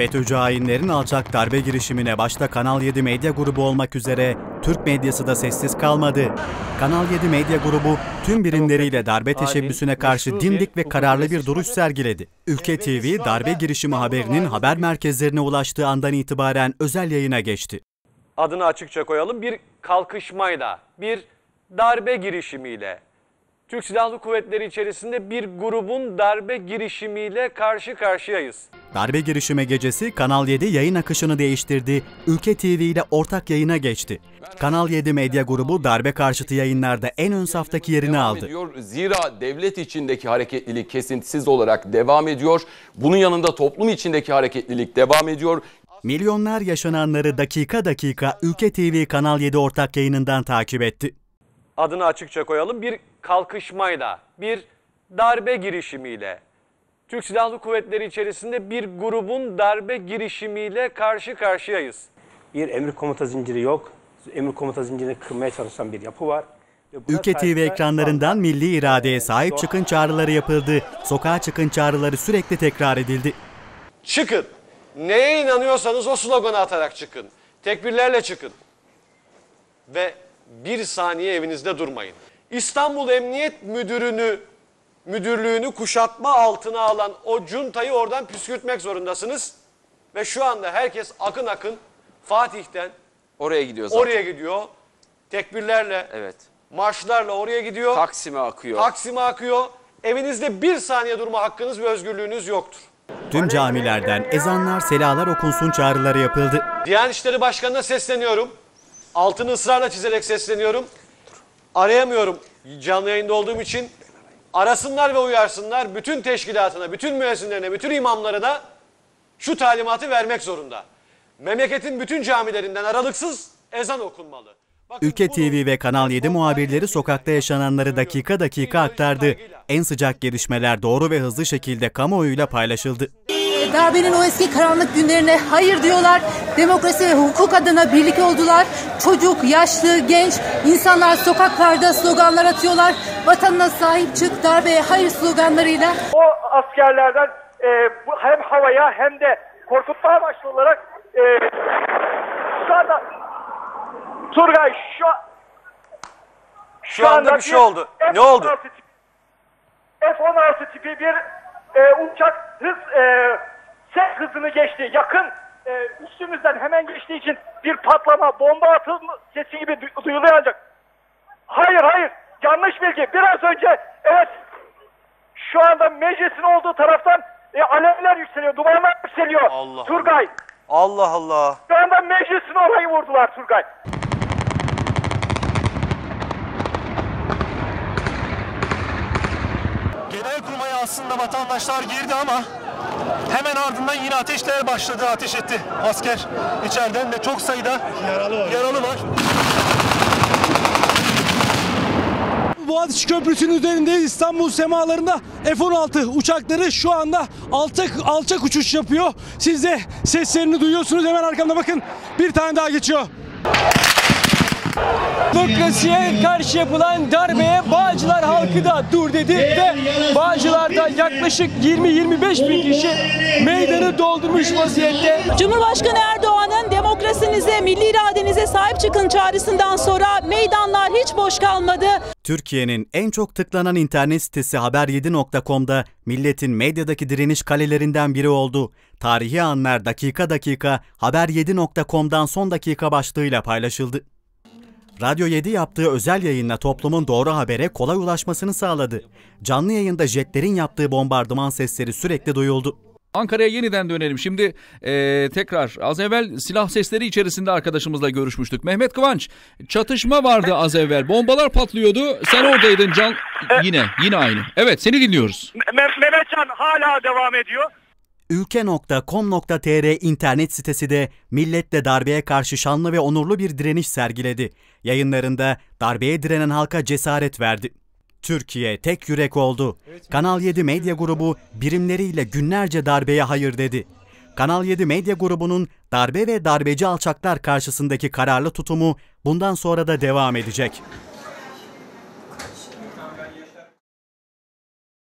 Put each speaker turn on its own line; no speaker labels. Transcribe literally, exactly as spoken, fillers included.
FETÖ'cü hainlerin alçak darbe girişimine başta Kanal yedi Medya Grubu olmak üzere Türk medyası da sessiz kalmadı. Kanal yedi Medya Grubu tüm birimleriyle darbe teşebbüsüne karşı dimdik ve kararlı bir duruş sergiledi. Ülke T V darbe girişimi haberinin haber merkezlerine ulaştığı andan itibaren özel yayına geçti.
Adını açıkça koyalım, bir kalkışmayla, bir darbe girişimiyle, Türk Silahlı Kuvvetleri içerisinde bir grubun darbe girişimiyle karşı karşıyayız.
Darbe girişimi gecesi Kanal yedi yayın akışını değiştirdi, Ülke T V ile ortak yayına geçti. Kanal yedi Medya Grubu darbe karşıtı yayınlarda en ön saftaki yerini aldı.
Zira devlet içindeki hareketlilik kesintisiz olarak devam ediyor. Bunun yanında toplum içindeki hareketlilik devam ediyor.
Milyonlar yaşananları dakika dakika Ülke T V Kanal yedi ortak yayınından takip etti.
Adını açıkça koyalım, bir kalkışmayla, bir darbe girişimiyle, Türk Silahlı Kuvvetleri içerisinde bir grubun darbe girişimiyle karşı karşıyayız.
Bir emir komuta zinciri yok. Emir komuta zincirini kırmaya çalışan bir yapı var.
Ülke T V ekranlarından milli iradeye sahip çıkın çağrıları yapıldı. Sokağa çıkın çağrıları sürekli tekrar edildi.
Çıkın. Neye inanıyorsanız o sloganı atarak çıkın. Tekbirlerle çıkın. Ve bir saniye evinizde durmayın. İstanbul Emniyet Müdürünü, müdürlüğünü kuşatma altına alan o cuntayı oradan püskürtmek zorundasınız. Ve şu anda herkes akın akın Fatih'ten
oraya gidiyor zaten.
Oraya gidiyor. Tekbirlerle,
evet,
marşlarla oraya gidiyor.
Taksim'e akıyor.
Taksim'e akıyor. Evinizde bir saniye durma hakkınız ve özgürlüğünüz yoktur.
Tüm camilerden ezanlar, selalar okunsun çağrıları yapıldı.
Diyanet İşleri Başkanı'na sesleniyorum. Altını ısrarla çizerek sesleniyorum. Arayamıyorum canlı yayında olduğum için. Arasınlar ve uyarsınlar. Bütün teşkilatına, bütün müezzinlerine, bütün imamlarına şu talimatı vermek zorunda. Memleketin bütün camilerinden aralıksız ezan okunmalı. Bakın,
Ülke T V ve Kanal yedi muhabirleri sokakta yaşananları dakika dakika aktardı. En sıcak gelişmeler doğru ve hızlı şekilde kamuoyuyla paylaşıldı.
Darbenin o eski karanlık günlerine hayır diyorlar. Demokrasi ve hukuk adına birlik oldular. Çocuk, yaşlı, genç insanlar sokaklarda sloganlar atıyorlar. Vatanına sahip çık, darbeye hayır sloganlarıyla.
O askerlerden e, hem havaya hem de korkutma amaçlı olarak e, şu anda Turgay şu,
şu, şu anda, anda bir şey oldu.
F-
ne oldu?
F on altı tipi bir e, uçak hız e, ses hızını geçti. Yakın e, üstümüzden hemen geçtiği için bir patlama, bomba atılma sesi gibi du- duyuluyor ancak. Hayır hayır yanlış bilgi. Biraz önce evet şu anda meclisin olduğu taraftan e, alevler yükseliyor, dumanlar yükseliyor.
Allah
Turgay.
Allah Allah.
Şu anda meclisin orayı vurdular Turgay.
Genelkurmay'a aslında vatandaşlar girdi ama hemen ardından yine ateşler başladı, ateş etti asker içeriden ve çok sayıda yaralı var. Yaralı var.
Boğaziçi Köprüsü'nün üzerinde İstanbul semalarında F on altı uçakları şu anda alçak, alçak uçuş yapıyor. Siz de seslerini duyuyorsunuz, hemen arkamda bakın bir tane daha geçiyor.
Demokrasiye karşı yapılan darbeye Bağcılar halkı da dur dedi ve Bağcılar'da yaklaşık yirmi yirmi beş bin kişi meydanı doldurmuş vaziyette.
Cumhurbaşkanı Erdoğan'ın demokrasinize, milli iradenize sahip çıkın çağrısından sonra meydanlar hiç boş kalmadı.
Türkiye'nin en çok tıklanan internet sitesi haber yedi nokta com'da milletin medyadaki direniş kalelerinden biri oldu. Tarihi anlar dakika dakika haber yedi nokta com'dan son dakika başlığıyla paylaşıldı. Radyo yedi yaptığı özel yayınla toplumun doğru habere kolay ulaşmasını sağladı. Canlı yayında jetlerin yaptığı bombardıman sesleri sürekli duyuldu.
Ankara'ya yeniden dönelim. Şimdi e, tekrar az evvel silah sesleri içerisinde arkadaşımızla görüşmüştük. Mehmet Kıvanç, çatışma vardı az evvel. Bombalar patlıyordu. Sen oradaydın Can. Yine, yine aynı. Evet, seni dinliyoruz.
Me- Mehmetcan hala devam ediyor.
ülke nokta com nokta tr internet sitesi de milletle darbeye karşı şanlı ve onurlu bir direniş sergiledi. Yayınlarında darbeye direnen halka cesaret verdi. Türkiye tek yürek oldu. Kanal yedi Medya Grubu birimleriyle günlerce darbeye hayır dedi. Kanal yedi Medya Grubu'nun darbe ve darbeci alçaklar karşısındaki kararlı tutumu bundan sonra da devam edecek.